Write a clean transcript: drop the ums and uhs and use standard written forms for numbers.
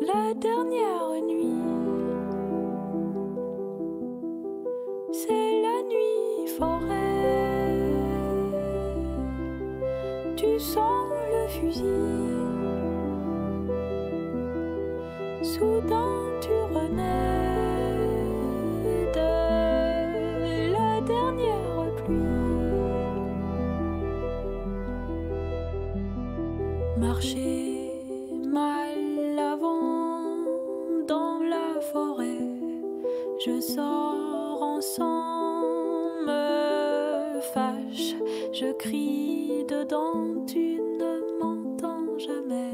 la dernière nuit. C'est la nuit forêt. Tu sens le fusil. Soudain tu renais de la dernière pluie. Marcher mal avant dans la forêt, je sors en sang, me fâche, je crie dedans, tu ne m'entends jamais.